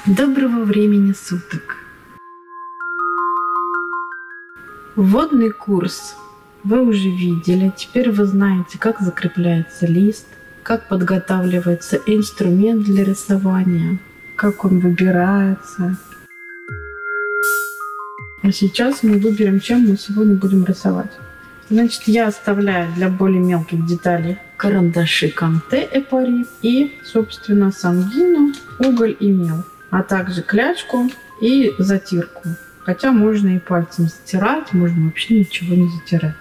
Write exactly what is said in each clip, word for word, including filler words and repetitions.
Доброго времени суток! Вводный курс вы уже видели. Теперь вы знаете, как закрепляется лист, как подготавливается инструмент для рисования, как он выбирается. А сейчас мы выберем, чем мы сегодня будем рисовать. Значит, я оставляю для более мелких деталей карандаши Канте Эпари и, собственно, сангину, уголь и мел, а также клячку и затирку. Хотя можно и пальцем затирать, можно вообще ничего не затирать.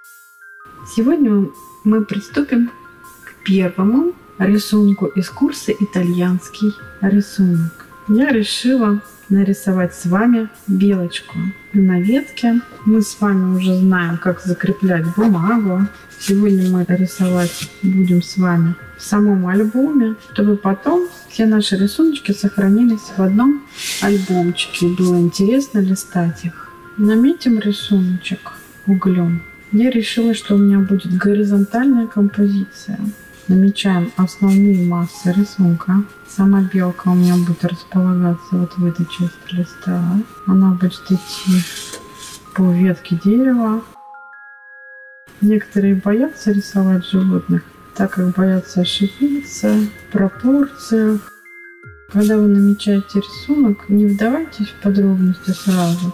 Сегодня мы приступим к первому рисунку из курса «Итальянский рисунок». Я решила нарисовать с вами белочку на ветке. Мы с вами уже знаем, как закреплять бумагу. Сегодня мы рисовать будем с вами в самом альбоме, чтобы потом все наши рисуночки сохранились в одном альбомчике. Было интересно листать их. Наметим рисуночек углем. Я решила, что у меня будет горизонтальная композиция. Намечаем основные массы рисунка. Сама белка у меня будет располагаться вот в этой части листа. Она будет идти по ветке дерева. Некоторые боятся рисовать животных, так как боятся ошибиться в пропорциях. Когда вы намечаете рисунок, не вдавайтесь в подробности сразу.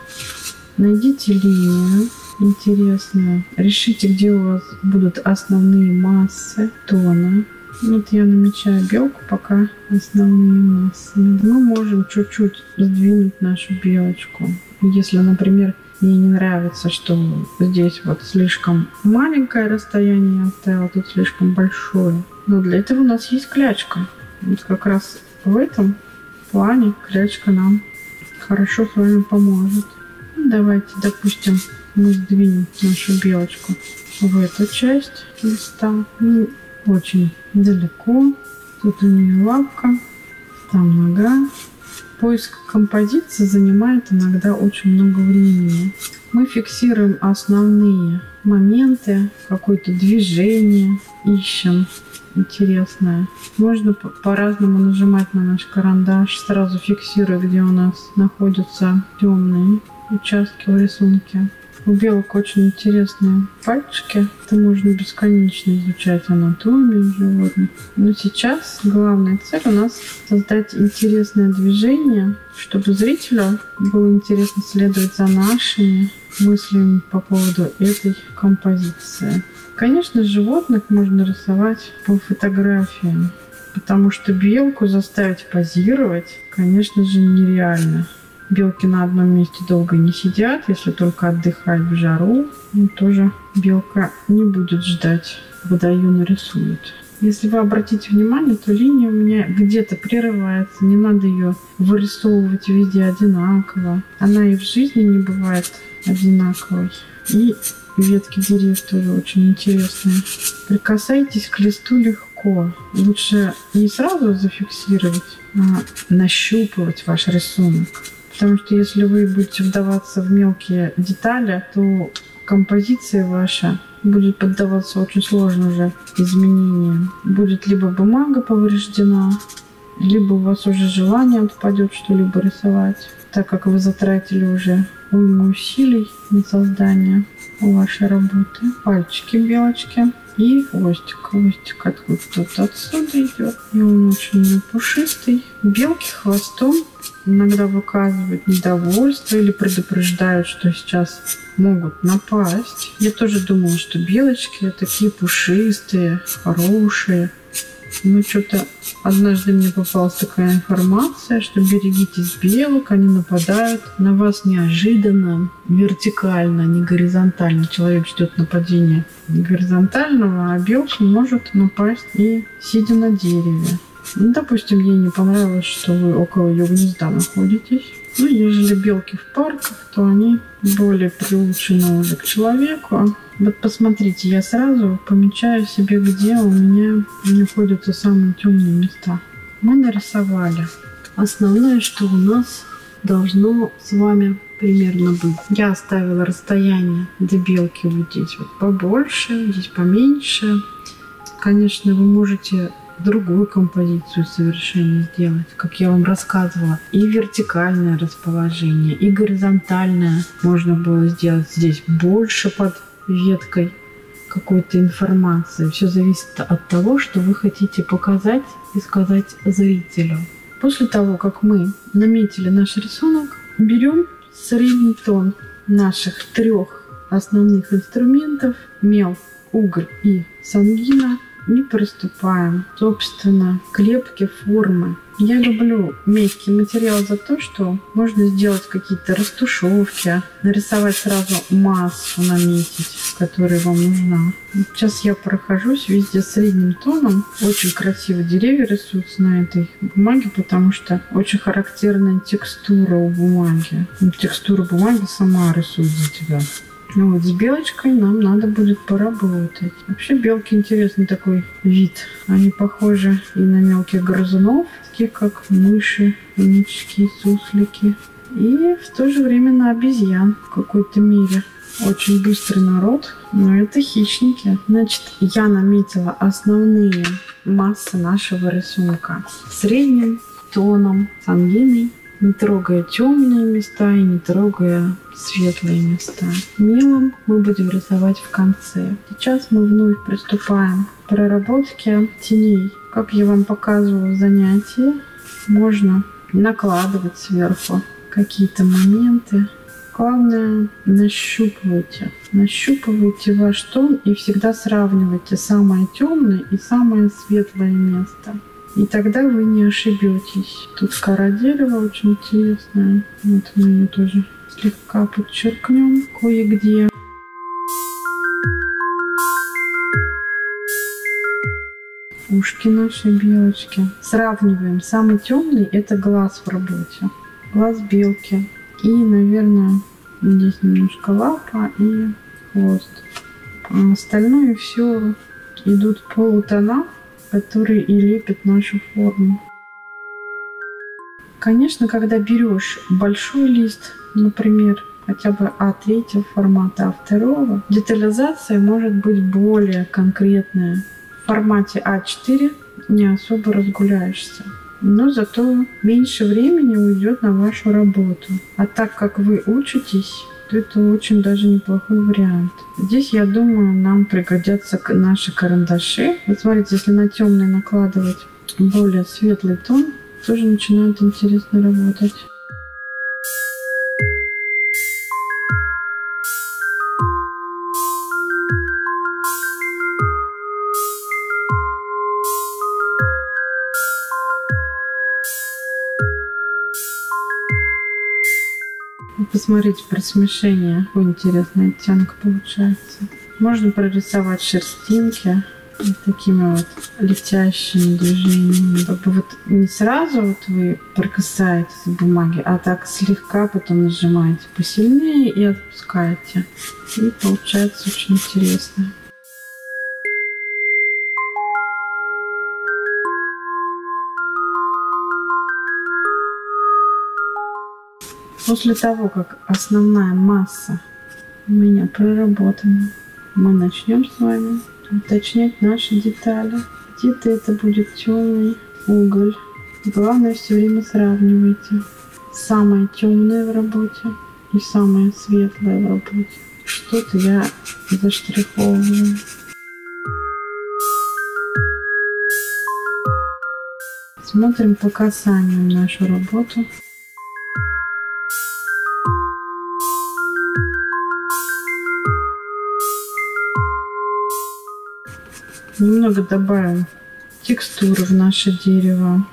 Найдите линию интересную. Решите, где у вас будут основные массы тона. Вот я намечаю белку, пока основные массы. Мы можем чуть-чуть сдвинуть нашу белочку. Если, например, мне не нравится, что здесь вот слишком маленькое расстояние я оставила, тут слишком большое. Но для этого у нас есть клячка. Вот как раз в этом плане клячка нам хорошо с вами поможет. Давайте, допустим, мы сдвинем нашу белочку в эту часть листа. Не очень далеко. Тут у нее лапка, там нога. Поиск композиции занимает иногда очень много времени. Мы фиксируем основные моменты, какое-то движение, ищем интересное. Можно по-разному нажимать на наш карандаш, сразу фиксируя, где у нас находятся темные участки в рисунке. У белок очень интересные пальчики. Это можно бесконечно изучать анатомию животных. Но сейчас главная цель у нас создать интересное движение, чтобы зрителю было интересно следовать за нашими мыслями по поводу этой композиции. Конечно, животных можно рисовать по фотографиям, потому что белку заставить позировать, конечно же, нереально. Белки на одном месте долго не сидят, если только отдыхать в жару. Но тоже белка не будет ждать, когда ее нарисуют. Если вы обратите внимание, то линия у меня где-то прерывается. Не надо ее вырисовывать везде одинаково. Она и в жизни не бывает одинаковой. И ветки деревьев тоже очень интересные. Прикасайтесь к листу легко. Лучше не сразу зафиксировать, а нащупывать ваш рисунок. Потому что если вы будете вдаваться в мелкие детали, то композиция ваша будет поддаваться очень сложным же изменениям. Будет либо бумага повреждена, либо у вас уже желание отпадет что-либо рисовать, так как вы затратили уже уйму усилий на создание вашей работы. Пальчики белочки и хвостик. Хвостик откуда-то отсюда идет. И он очень пушистый. Белки хвостом иногда выказывают недовольство или предупреждают, что сейчас могут напасть. Я тоже думала, что белочки такие пушистые, хорошие. Но что-то однажды мне попалась такая информация, что берегитесь белок, они нападают на вас неожиданно, вертикально, не горизонтально. Человек ждет нападения горизонтального, а белка может напасть и сидя на дереве. Ну, допустим, ей не понравилось, что вы около ее гнезда находитесь. Ну, ежели белки в парках, то они более приучены уже к человеку. Вот посмотрите, я сразу помечаю себе, где у меня находятся самые темные места. Мы нарисовали. Основное, что у нас должно с вами примерно быть. Я оставила расстояние до белки вот здесь вот побольше, здесь поменьше. Конечно, вы можете другую композицию совершенно сделать, как я вам рассказывала. И вертикальное расположение, и горизонтальное можно было сделать здесь больше под веткой какой-то информации. Все зависит от того, что вы хотите показать и сказать зрителю. После того, как мы наметили наш рисунок, берем средний тон наших трех основных инструментов: мел, уголь и сангина, и приступаем, собственно, к лепке формы. Я люблю мягкий материал за то, что можно сделать какие-то растушевки, нарисовать сразу массу, наметить, которая вам нужна. Сейчас я прохожусь везде средним тоном. Очень красиво деревья рисуются на этой бумаге, потому что очень характерная текстура у бумаги. Текстура бумаги сама рисует за тебя. Ну вот с белочкой нам надо будет поработать. Вообще белки интересный такой вид. Они похожи и на мелких грызунов, такие как мыши, хомячки, суслики. И в то же время на обезьян в какой-то мере. Очень быстрый народ, но это хищники. Значит, я наметила основные массы нашего рисунка средним тоном, сангиной, не трогая темные места и не трогая светлые места. Мелом мы будем рисовать в конце. Сейчас мы вновь приступаем к проработке теней. Как я вам показывала в занятии, можно накладывать сверху какие-то моменты. Главное, нащупывайте. Нащупывайте ваш тон и всегда сравнивайте самое темное и самое светлое место. И тогда вы не ошибетесь. Тут кора дерева очень интересная. Вот мы ее тоже слегка подчеркнем кое-где. Ушки нашей белочки. Сравниваем. Самый темный — это глаз в работе. Глаз белки. И, наверное, здесь немножко лапа и хвост. А остальное все идут полутона, которые и лепят нашу форму. Конечно, когда берешь большой лист, например, хотя бы а три формата, а два, детализация может быть более конкретная. В формате а четыре не особо разгуляешься, но зато меньше времени уйдет на вашу работу. А так как вы учитесь, то это очень даже неплохой вариант. Здесь, я думаю, нам пригодятся наши карандаши. Вот смотрите, если на темный накладывать более светлый тон, тоже начинает интересно работать. Посмотрите, про смешение, какой интересный оттенок получается. Можно прорисовать шерстинки вот такими вот летящими движениями. Как бы вот не сразу вот вы прикасаетесь к бумаге, а так слегка потом нажимаете посильнее и отпускаете. И получается очень интересно. После того, как основная масса у меня проработана, мы начнем с вами уточнять наши детали. Где-то это будет темный уголь. Главное, все время сравнивайте самое темное в работе и самое светлое в работе. Что-то я заштриховываю. Смотрим по касанию нашу работу. Немного добавим текстуры в наше дерево.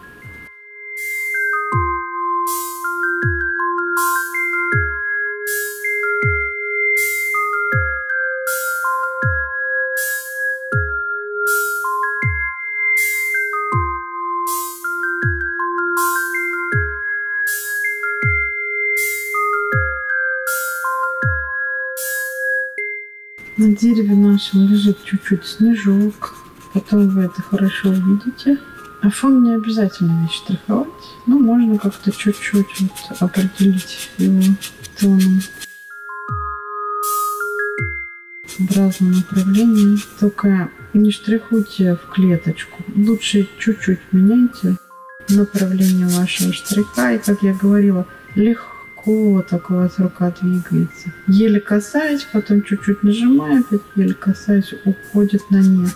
На дереве нашем лежит чуть-чуть снежок. Потом вы это хорошо увидите. А фон не обязательно ведь штриховать. Но можно как-то чуть-чуть вот определить его тоном. В разном направлении. Только не штрихуйте в клеточку. Лучше чуть-чуть меняйте направление вашего штриха. И, как я говорила, легко так у вас рука двигается. Еле касаясь, потом чуть-чуть нажимаю, опять еле касаясь, уходит на нет.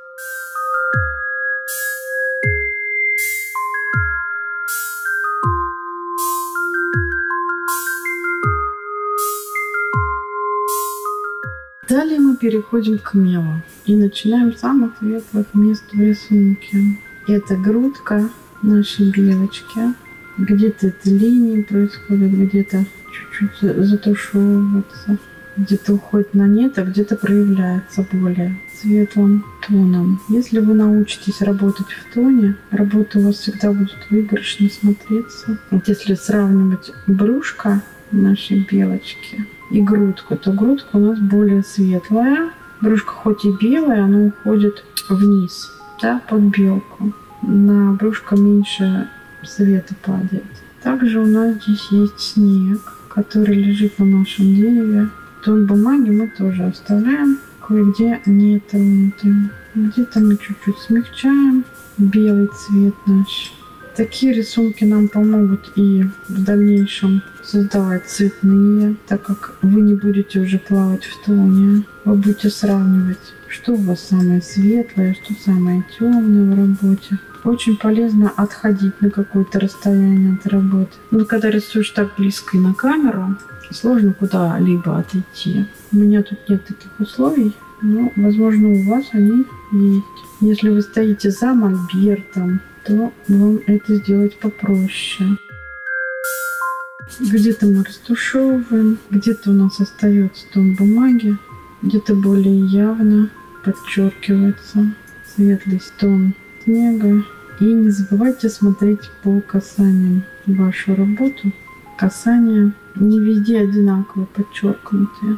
Далее мы переходим к мелу и начинаем с самых светлых мест в рисунке. Это грудка нашей белочки. Где-то это линии происходят, где-то чуть-чуть затушевывается, где-то уходит на нет, а где-то проявляется более светлым тоном. Если вы научитесь работать в тоне, работа у вас всегда будет выигрышно смотреться. Вот если сравнивать брюшко нашей белочки и грудку, то грудка у нас более светлая. Брюшко хоть и белое, оно уходит вниз, да, под белку. На брюшко меньше света падает. Также у нас здесь есть снег, который лежит на нашем дереве. Тон бумаги мы тоже оставляем кое-где нетронутым. Где-то мы чуть-чуть смягчаем белый цвет наш. Такие рисунки нам помогут и в дальнейшем создавать цветные, так как вы не будете уже плавать в тоне. Вы будете сравнивать, что у вас самое светлое, что самое темное в работе. Очень полезно отходить на какое-то расстояние от работы. Но когда рисуешь так близко и на камеру, сложно куда-либо отойти. У меня тут нет таких условий, но, возможно, у вас они есть. Если вы стоите за мольбертом, то вам это сделать попроще. Где-то мы растушевываем, где-то у нас остается тон бумаги, где-то более явно подчеркивается светлый тон снега. И не забывайте смотреть по касаниям вашу работу. Касания не везде одинаково подчеркнутые.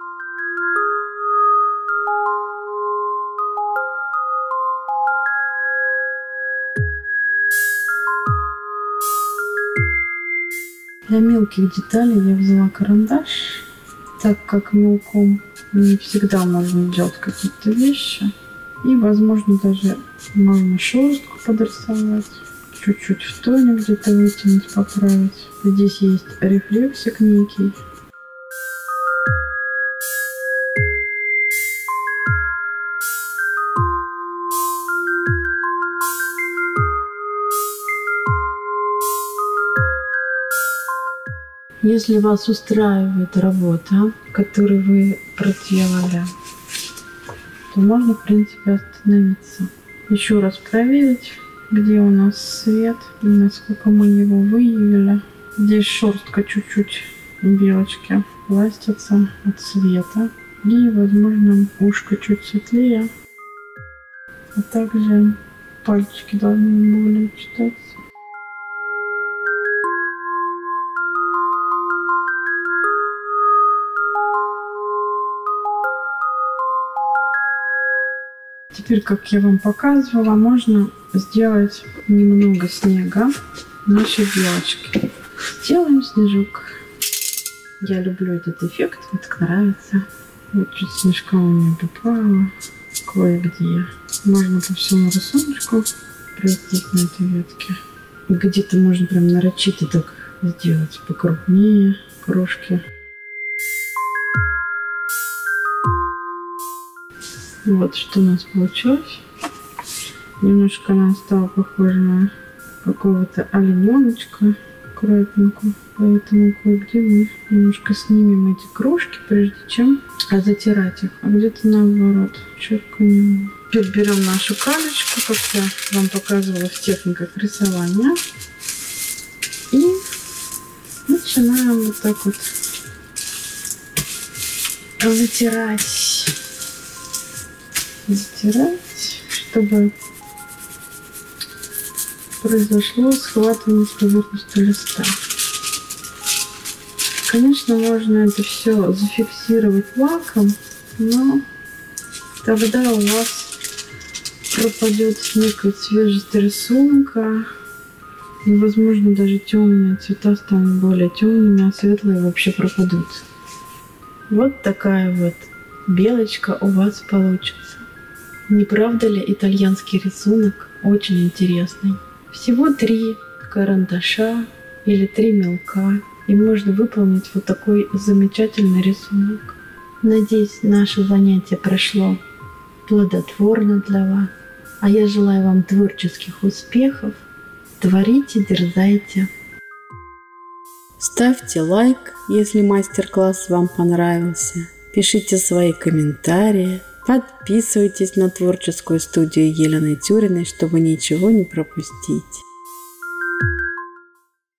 Для мелких деталей я взяла карандаш, так как мелком не всегда можно делать какие-то вещи. И, возможно, даже можно шерстку подрисовать, чуть-чуть в тоне где-то вытянуть, поправить. Здесь есть рефлексик некий. Если вас устраивает работа, которую вы проделали, то можно, в принципе, остановиться. Еще раз проверить, где у нас свет и насколько мы его выявили. Здесь шерстка чуть-чуть белочки ластится от света. И, возможно, ушко чуть светлее. А также пальчики должны более читаться. Теперь, как я вам показывала, можно сделать немного снега нашей белочки. Сделаем снежок. Я люблю этот эффект, мне так нравится. Вот чуть снежка у меня попала кое-где. Можно по всему рисунку пройтись на этой ветке. Где-то можно прям нарочито так сделать покрупнее крошки. Вот что у нас получилось. Немножко она стала похожа на какого-то олененочка аккуратненько. Поэтому кое-где мы немножко снимем эти крошки, прежде чем затирать их. А где-то наоборот черканем. Теперь берем нашу калечку, как я вам показывала в техниках рисования. И начинаем вот так вот затирать. Затирать, чтобы произошло схватывание с поверхностью листа. Конечно, можно это все зафиксировать лаком, но тогда у вас пропадет некая свежесть рисунка. И, возможно, даже темные цвета станут более темными, а светлые вообще пропадут. Вот такая вот белочка у вас получится. Не правда ли итальянский рисунок очень интересный? Всего три карандаша или три мелка, и можно выполнить вот такой замечательный рисунок. Надеюсь, наше занятие прошло плодотворно для вас. А я желаю вам творческих успехов. Творите, дерзайте. Ставьте лайк, если мастер-класс вам понравился. Пишите свои комментарии. Подписывайтесь на творческую студию Елены Тюриной, чтобы ничего не пропустить.